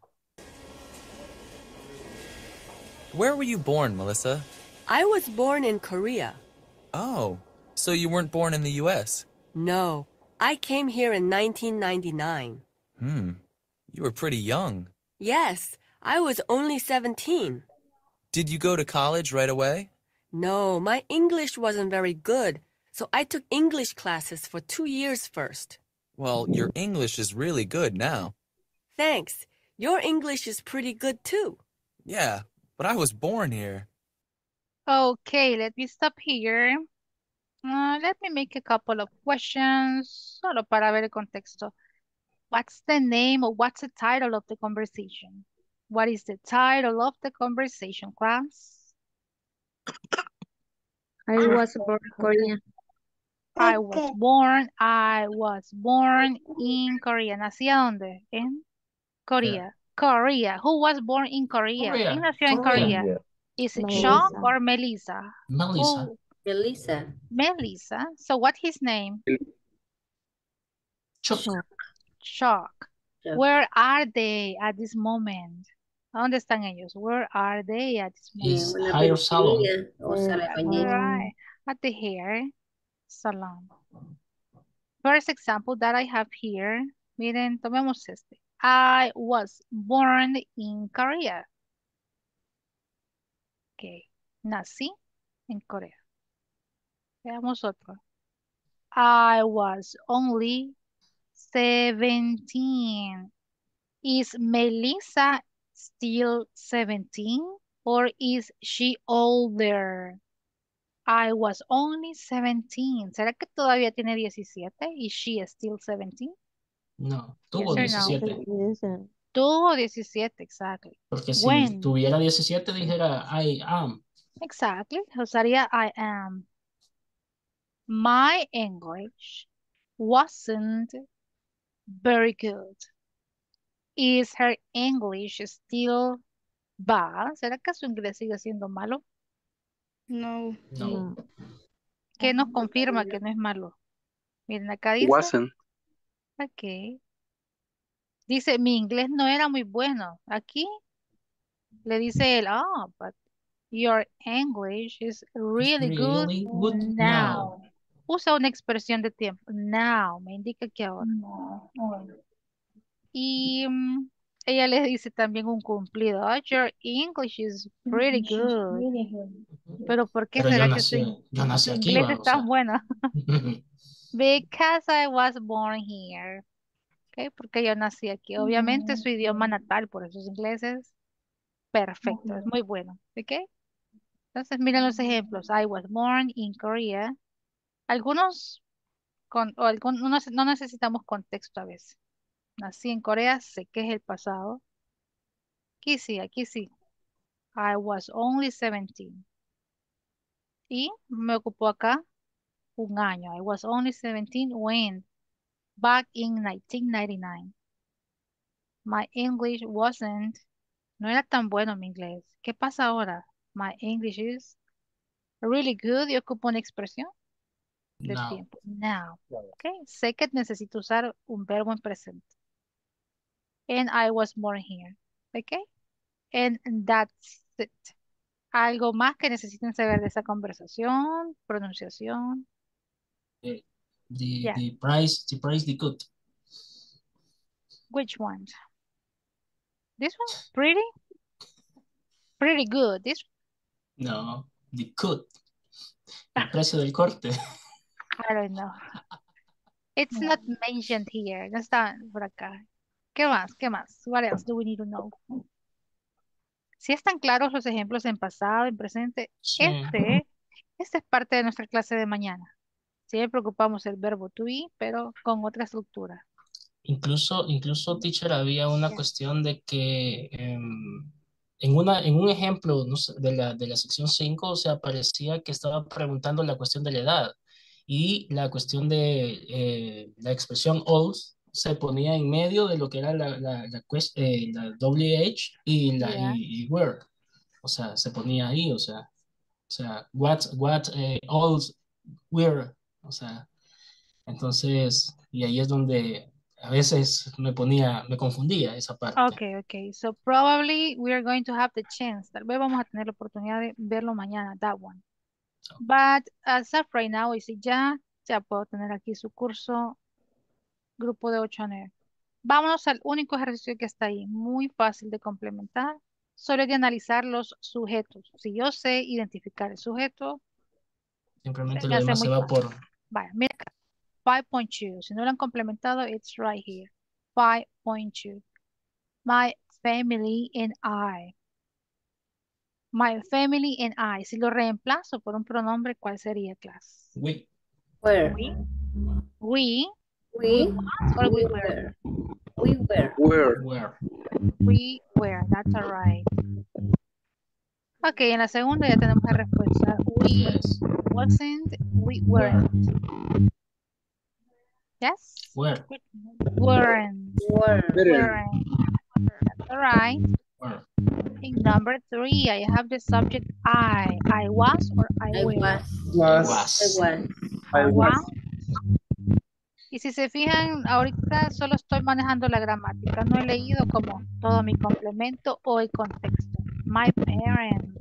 Where were you born, Melissa? I was born in Korea. Oh, so you weren't born in the U S? No, I came here in nineteen ninety-nine. Hmm, you were pretty young. Yes, I was only seventeen. Did you go to college right away? No, my English wasn't very good, so I took English classes for two years first. Well, your English is really good now. Thanks. Your English is pretty good too. Yeah, but I was born here. Okay, let me stop here. Uh, let me make a couple of questions, solo para ver el contexto. What's the name or what's the title of the conversation? What is the title of the conversation, class? I was born in Korea. I was born, I was born in Korea. ¿Nací a dónde? En Korea. Korea. Who was born in Korea? Korea. ¿Quién nació en Korea. Korea? Is it Melissa. Chuck or Melissa? Melissa. Who? Melissa. Melissa. So what's his name? Chuck. Chuck. Chuck. Where are they at this moment? ¿A dónde están ellos? Where are they at this moment? Is Una hair salon. peluquería o sala de All bañera. right. At the hair salon. First example that I have here. Miren, tomemos este. I was born in Korea. Ok. Nací en Corea. Veamos otro. I was only seventeen. Is Melissa still seventeen or is she older? I was only seventeen. ¿Será que todavía tiene diecisiete? Is she still seventeen? No, tuvo Yes or no? diecisiete. Tuvo diecisiete, exactly. Porque si When? tuviera diecisiete dijera I am. Exactly. Usaría I am. My English wasn't very good. Is her English still bad? ¿Será que su inglés sigue siendo malo? No. No. ¿Qué nos confirma que no es malo? Miren, acá dice. Wasn't. Ok. Dice, mi inglés no era muy bueno. Aquí le dice él, oh, but your English is really good Really good now. now. Usa una expresión de tiempo. Now, me indica que ahora. Y mm, ella le dice también un cumplido. Oh, your English is pretty good. Pero ¿por qué Pero yo será que nací, su, yo nací su aquí, inglés va, es o tan sea. bueno? Because I was born here. Okay, porque yo nací aquí. Obviamente es su idioma natal, por eso su inglés es perfecto, es muy bueno. ¿Ok? Entonces miren los ejemplos. I was born in Korea. Algunos, con, o algún- no, no necesitamos contexto a veces. Nací en Corea, sé que es el pasado. Aquí sí, aquí sí. I was only seventeen. Y me ocupó acá un año. I was only seventeen when? Back in nineteen ninety-nine. My English wasn't, no era tan bueno mi inglés. ¿Qué pasa ahora? My English is really good y ocupo una expresión del No. tiempo. Now. Okay. Sé que necesito usar un verbo en presente. And I was born here. Okay. And that's it. ¿Algo más que necesiten saber de esa conversación? Pronunciación. The, Yeah. the price, the price, the good. Which one? This one? Pretty? Pretty good. This No, the cut. El precio del corte. I don't know. It's not mentioned here. No está por acá. ¿Qué más? ¿Qué más? What else do we need to know? Si están claros los ejemplos en pasado, en presente, Sí. este, este es parte de nuestra clase de mañana. Siempre ocupamos el verbo to be, pero con otra estructura. Incluso, incluso, teacher, había una cuestión de que em, en, una, en un ejemplo no sé, de, la, de la sección cinco, o sea, parecía que estaba preguntando la cuestión de la edad y la cuestión de eh, la expresión old se ponía en medio de lo que era la, la, la, cues- eh, la W H y la Yeah. y, y where. O sea, se ponía ahí, o sea. O sea, what, what, eh, all, where. O sea, entonces, y ahí es donde a veces me ponía, me confundía esa parte. Okay, okay. So probably we are going to have the chance. Tal vez vamos a tener la oportunidad de verlo mañana, that one. But as of right now, y si ya, ya puedo tener aquí su curso, grupo de ocho a nueve. Vámonos al único ejercicio que está ahí, muy fácil de complementar. Solo hay de analizar los sujetos. Si yo sé identificar el sujeto, se Simplemente me lo hace demás muy se va fácil. por Vaya, mira acá. five point two. Si no lo han complementado, it's right here. five point two. My family and I. My family and I. Si lo reemplazo por un pronombre, ¿cuál sería, clase? we. Where? We. We. We, was or we, we were? were. We were. Where? Where. We were. That's all right. Ok, en la segunda ya tenemos la respuesta. We Yes. wasn't. We Where. weren't. Yes? Where. Weren't. Were. Weren't. That's all right. Where. In number three, I have the subject I. I was or I I were. was. Was. I was. I I was. was. Y si se fijan, ahorita solo estoy manejando la gramática. No he leído como todo mi complemento o el contexto. My parents.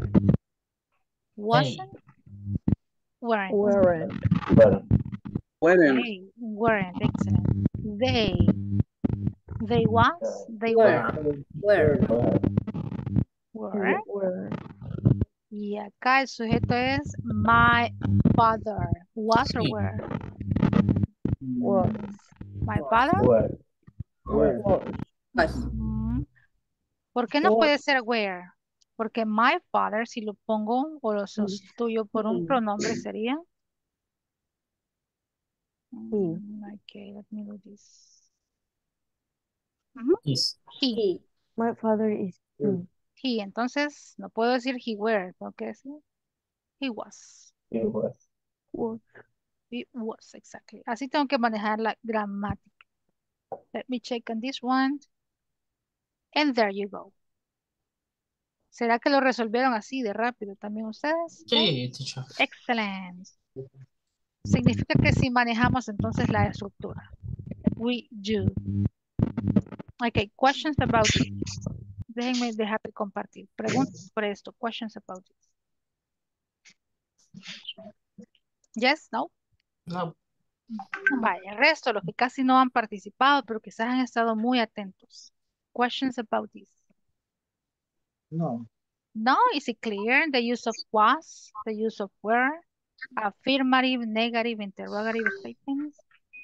Wasn't. Weren't. Weren't. Bueno, Weren't. They weren't. Excellent. They. They was. They Were. were. Were. Were. Were. Y acá el sujeto es my father. Was or Sí. were? Was. My father. bueno, Were. Was. Ujú. ¿Por qué no Was. puede ser where? Porque my father, si lo pongo o lo sustituyo por un pronombre, sería. Mm, Okay, let me do this. Ujú. Is. He. He. My father is he. He. Entonces, no puedo decir he were, tengo que decir he was. it was. Was. It was, exactly. Así tengo que manejar la gramática. Let me check on this one. And there you go. ¿Será que lo resolvieron así de rápido también ustedes? Sí, teacher. Excellent. Significa que si manejamos entonces la estructura. We do. Okay, questions about this. Déjenme dejar de compartir. Preguntas por esto. Questions about this. Yes, no. No. Vaya, el resto, los que casi no han participado, pero quizás han estado muy atentos. Questions about this. No. No, is it clear? The use of was, the use of were, affirmative, negative, interrogative statements.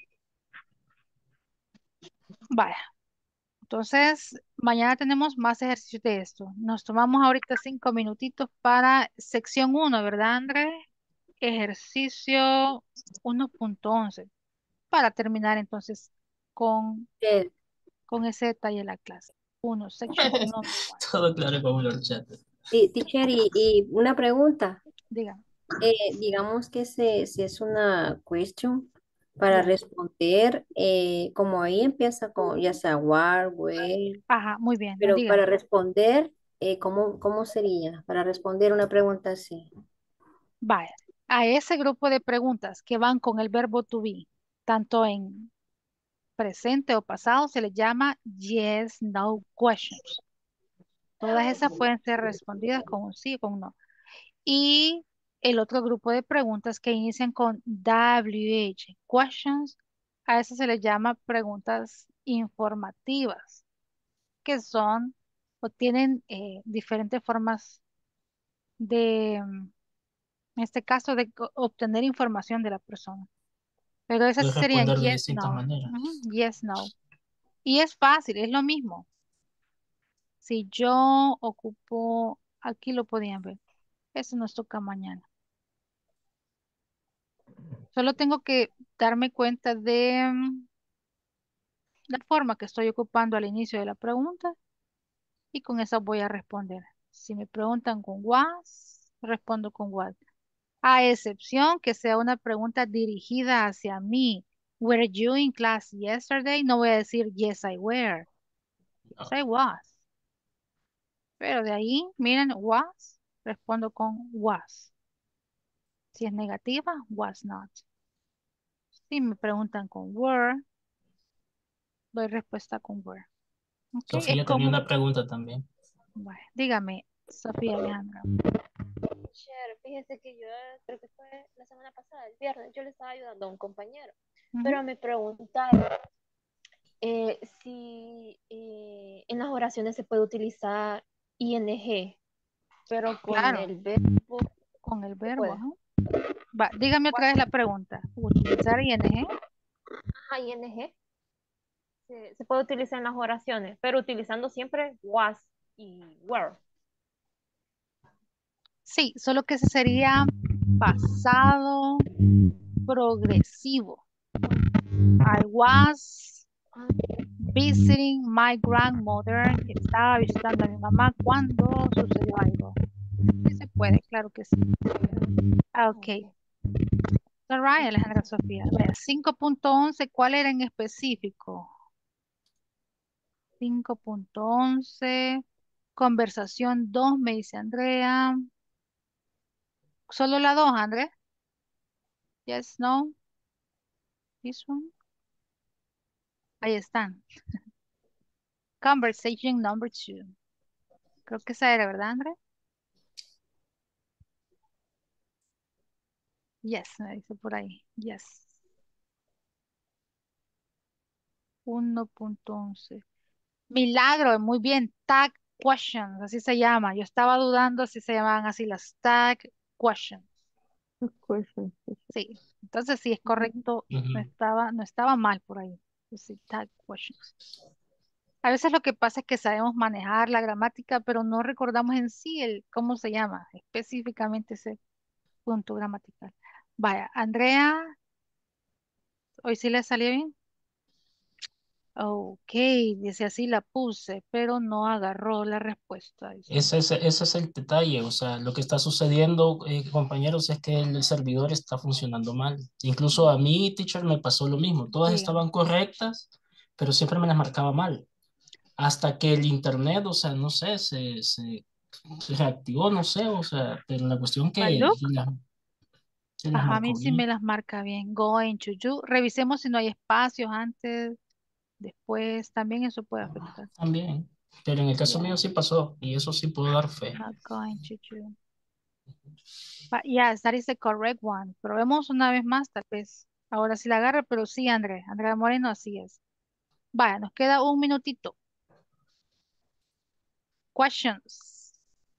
Vaya. Entonces, mañana tenemos más ejercicios de esto. Nos tomamos ahorita cinco minutitos para sección uno, ¿verdad, André? Ejercicio uno punto once. Para terminar entonces con, Yes. con ese detalle de la clase. Uno, section uno. Todo claro como los chat. Sí, teacher, y, y una pregunta. Diga. Eh, digamos que se, si es una question para Ya. responder, eh, como ahí empieza con ya sea where, where, Ajá, muy bien. pero Diga. para responder, eh, ¿cómo, cómo sería? Para responder una pregunta así. Vaya, a ese grupo de preguntas que van con el verbo to be, tanto en presente o pasado, se les llama yes, no questions. Todas esas pueden ser respondidas con un sí o con un no. Y el otro grupo de preguntas que inician con W H, questions, a eso se les llama preguntas informativas, que son o tienen eh, diferentes formas de, mm, en este caso, de co- obtener información de la persona. Pero esas Puedes sí serían responder de yes, distintas no. maneras. Ujú, yes, no. Y es fácil, es lo mismo. Si yo ocupo, aquí lo podían ver. Eso nos toca mañana. Solo tengo que darme cuenta de mm, la forma que estoy ocupando al inicio de la pregunta y con esa voy a responder. Si me preguntan con was, respondo con what. A excepción que sea una pregunta dirigida hacia mí. Were you in class yesterday? No voy a decir yes, I were. Yes, I was. Pero de ahí, miren, was respondo con was. Si es negativa, was not. Si me preguntan con were, doy respuesta con were. Ok, es Sofía tenía como, una pregunta también. bueno, dígame, Sofía Alejandra. Teacher, fíjese que yo creo que fue la semana pasada, el viernes, yo le estaba ayudando a un compañero, Ujú. pero me preguntaron eh, si eh, en las oraciones se puede utilizar ing, pero con Claro, el verbo con el se verbo, puede. ajá. Va, dígame otra vez la pregunta. ¿Utilizar ing? Ajá, ing se, se puede utilizar en las oraciones, pero utilizando siempre was y were. Sí, solo que ese sería pasado progresivo. I was visiting my grandmother. Estaba visitando a mi mamá cuando sucedió algo. Sí se puede, claro que sí. Ah, ok. All right, Alejandra Sofía. Vaya, cinco punto once, ¿cuál era en específico? cinco punto once. Conversación dos, me dice Andrea. Solo la dos, Andrea. Yes, no. This one. Ahí están. Conversation number two. Creo que esa era, ¿verdad, Andrea? Yes, me dice por ahí. Yes. uno punto once. Milagro, muy bien. Tag questions, así se llama. Yo estaba dudando si se llamaban así las tag questions. Good question. Sí, entonces sí es correcto. No Ujú. estaba, no estaba mal por ahí. Sí, tag questions. A veces lo que pasa es que sabemos manejar la gramática, pero no recordamos en sí el cómo se llama específicamente ese punto gramatical. Vaya, Andrea, hoy sí le salió bien. Ok, dice así la puse, pero no agarró la respuesta. Dice. Ese, es- ese es el detalle, o sea, lo que está sucediendo, eh, compañeros, es que el servidor está funcionando mal. Incluso a mí, teacher, me pasó lo mismo. Todas Sí, estaban correctas, pero siempre me las marcaba mal. Hasta que el internet, o sea, no sé, se, se, se reactivó, no sé, o sea, pero la cuestión que Baluk. las, se las Ajá, a mí marcó sí me bien las marca bien. Going to you. Revisemos si no hay espacios antes, después. También eso puede afectar. también. Pero en el caso Yeah, mío sí pasó, y eso sí puedo dar fe. not going to you. But yes, that is the correct one. Probemos una vez más, tal vez. Ahora sí la agarra, pero sí, André. Andrea Moreno, así es. Vaya, nos queda un minutito. Questions.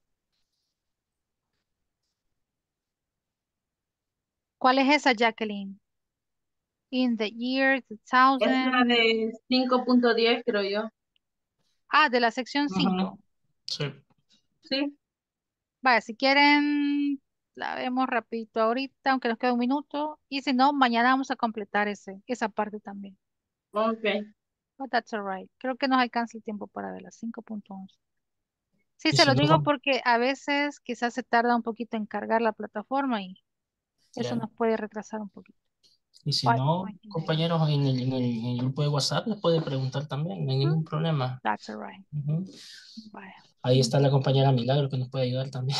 ¿Cuál es esa, Jacqueline? In the year Es la two thousand. de cinco punto diez, creo yo. Ah, de la sección Ujú. cinco. Sí. Sí. Vaya, si quieren, la vemos rapidito ahorita, aunque nos quede un minuto. Y si no, mañana vamos a completar ese, esa parte también. Ok. But that's all right. Creo que nos alcanza el tiempo para ver las cinco punto once. Sí, Y se si lo no, digo com- porque a veces quizás se tarda un poquito en cargar la plataforma y eso ya. nos puede retrasar un poquito. Y si no, cinco punto nueve. compañeros, en el, en el, en el grupo de WhatsApp les puede preguntar también, no hay Ujú, ningún problema. that's all right. Ujú. Vaya. Ahí está la Mm, compañera Milagro que nos puede ayudar también.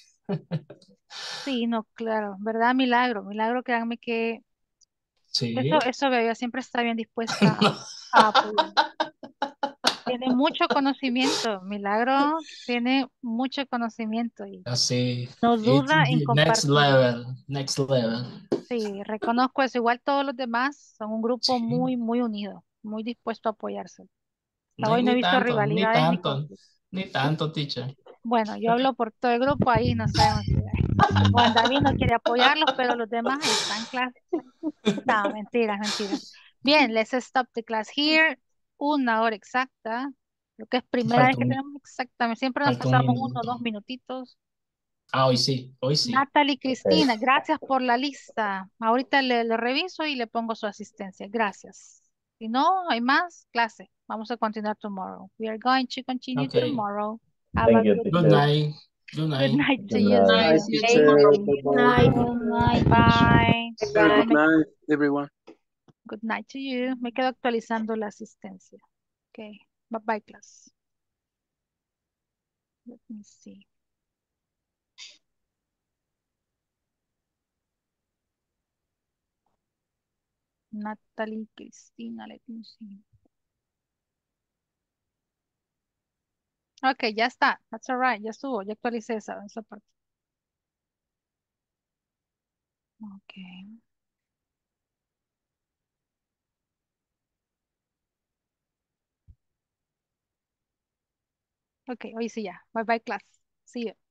sí, no, claro. ¿Verdad? Milagro. Milagro, créanme que Sí. eso, eso veo, ella siempre está bien dispuesta a, a apoyar. Tiene mucho conocimiento. Milagro tiene mucho conocimiento y Así. no It's duda en the next compartirlo. level. Next level. Sí, reconozco eso. Igual todos los demás son un grupo Sí. muy, muy unido, muy dispuesto a apoyarse. Hasta Ni, hoy no he ni visto tanto, ni rivalidades ni tanto, conflictos. ni ¿Sí? tanto, teacher. Bueno, yo hablo por todo el grupo, ahí no sabemos si Juan David no quiere apoyarlos, pero los demás ahí están claro. No, mentiras, mentiras. Bien, let's stop the class here. Una hora exacta. Creo que es primera vez Falta que un, tenemos exactamente. Siempre nos falta un pasamos uno o minuto. dos minutitos. Ah, hoy sí, hoy sí. Natalie Okay. Cristina, gracias por la lista. Ahorita le, le reviso y le pongo su asistencia. Gracias. Si no hay más, clase. Vamos a continuar tomorrow. We are going to continue Okay. tomorrow. Have a Thank you, good Good teacher. night. night. Good Good night. night to Good you. night. See Night, you. teacher. Good Bye-bye. night. Bye. Have a Ahí good me- night, everyone. Good night to you. Me quedo actualizando la asistencia. Okay. Bye bye, class. Let me see. Natalie, Cristina, let me see. Ok, ya está. That's all right. Ya estuvo. Ya actualicé esa, esa parte. Ok. Ok, hoy sí ya. Bye bye class. See you.